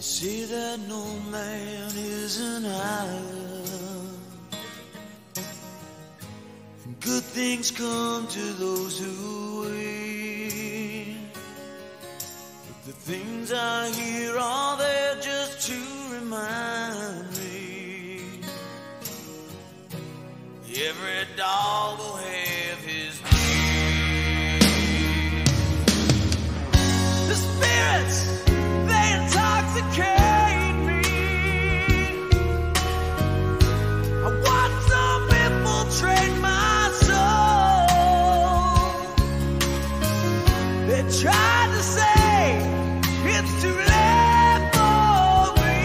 Say that no man is an island, and good things come to those who wait. But the things I hear are there just to remind me every dog will have his day. The spirits, they intoxicate me. I watch them infiltrate my soul. They tried to say it's too late for me.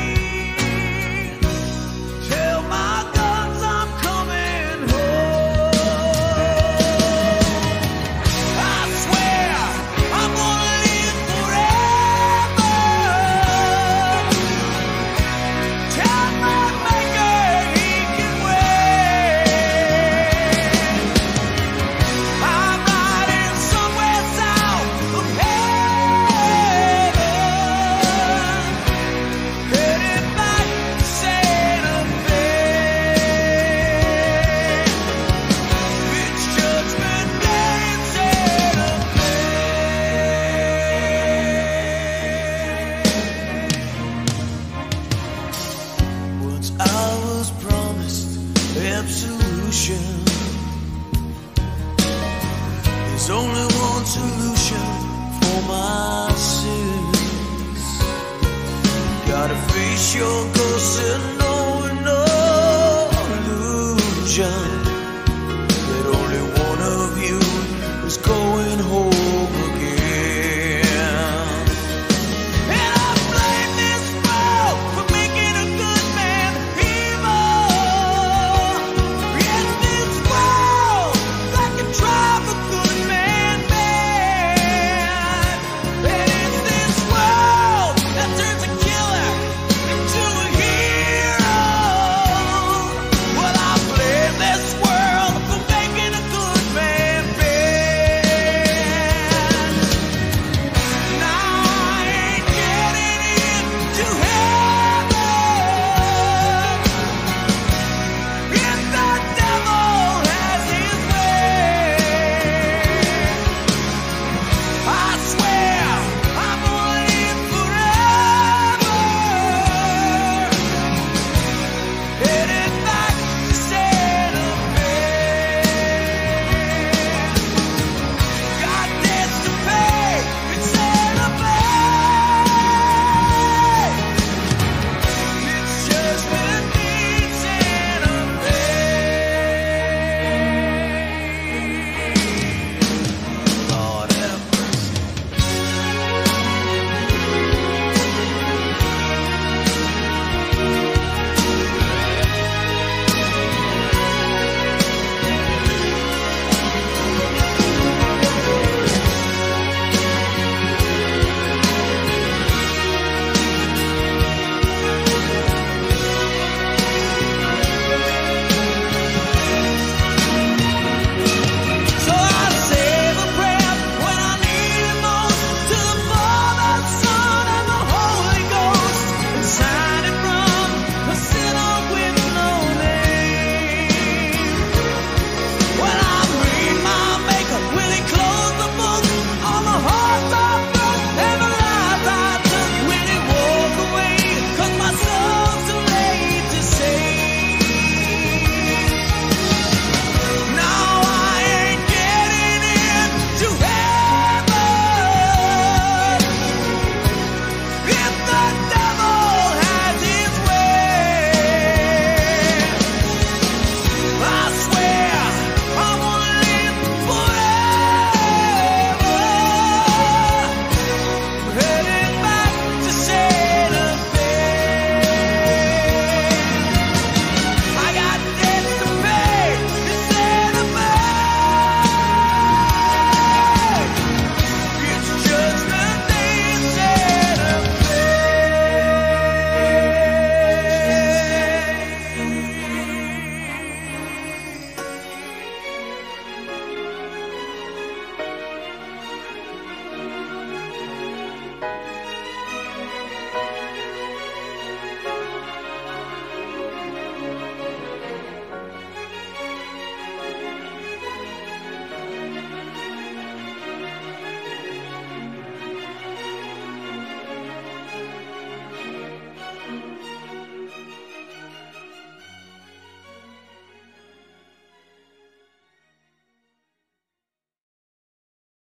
Tell my guns I'm coming home. I swear I'm gonna live forever. Tell my maker he can wait. I'm riding somewhere south of heaven, headed back to Santa Fe. It's Judgment Day in Santa Fe. Once I was promised absolution. There's only one solution for my sins. Gotta face your ghost and know